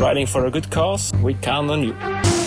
riding for a good cause, we count on you.